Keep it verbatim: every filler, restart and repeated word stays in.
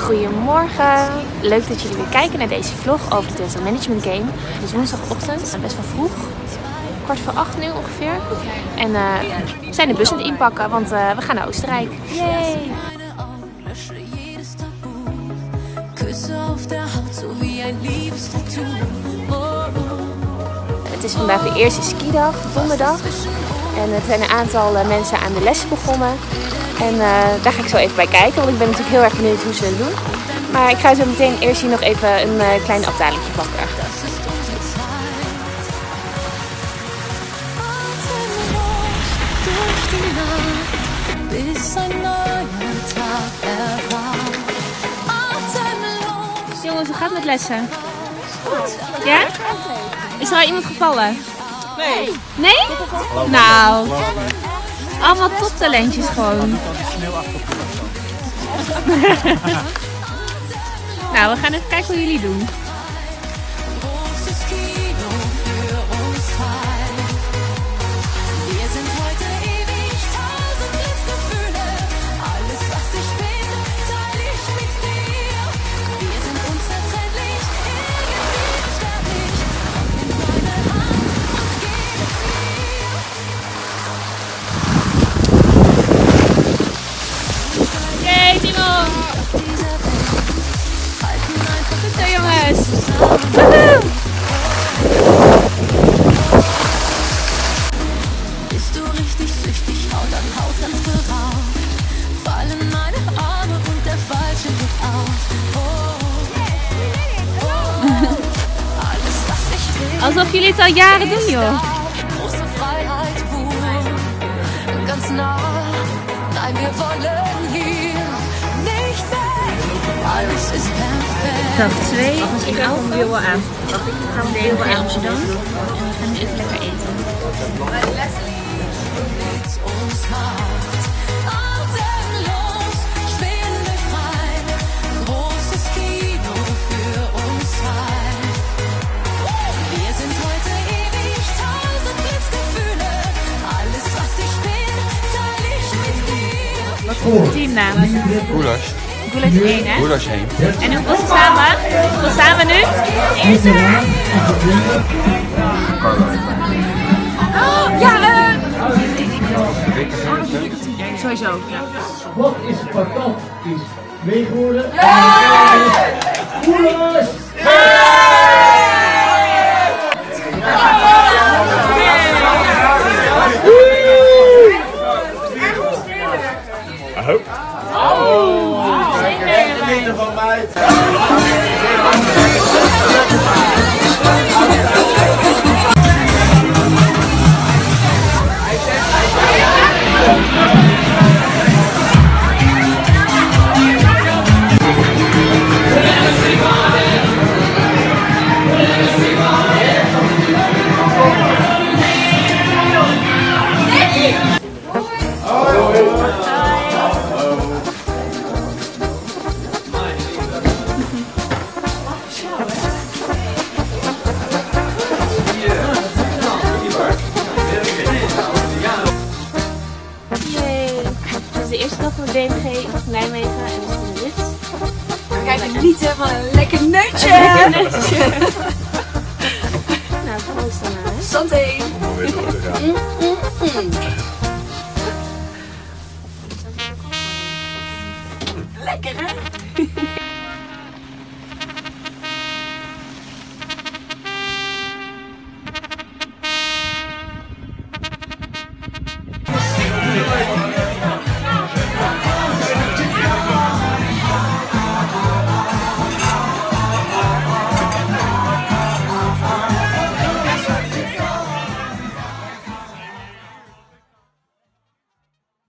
Goedemorgen, leuk dat jullie weer kijken naar deze vlog over de Delta Management Game. Het is woensdagochtend, best wel vroeg, kwart voor acht nu ongeveer. En uh, we zijn de bus aan het inpakken, want uh, we gaan naar Oostenrijk. Yay! Het is vandaag de eerste skidag, donderdag. En er zijn een aantal uh, mensen aan de lessen begonnen. En uh, daar ga ik zo even bij kijken, want ik ben natuurlijk heel erg benieuwd hoe ze het doen. Maar ik ga zo meteen eerst hier nog even een uh, klein afdalingje pakken. Jongens, hoe gaat het met lessen? Goed. Ja? Is er al iemand gevallen? Nee. Nee? Nou, allemaal toptalentjes gewoon. Nou, we gaan even kijken hoe jullie doen. Alsof jullie het al jaren doen, joh. Dag twee in Alphen aan. We gaan weer in Amsterdam. En we gaan nu even lekker eten. Teamnaam? Goulash. Goulash één, hè? Goulash één. En hoeveel staan we? Hoeveel staan we nu? Eerste? Oh, ja! Uh... Sowieso, ja. Wat is fantastisch meegeworden? Goulash! Oh, zeker van mij. De eerste dag van de B M G in Nijmegen en we zitten in de lift. Kijk, genieten van een lekker neutje! Een lekker neutje! Nou, proost dan maar, hè? Santé! Om weer door te gaan. Mm, mm.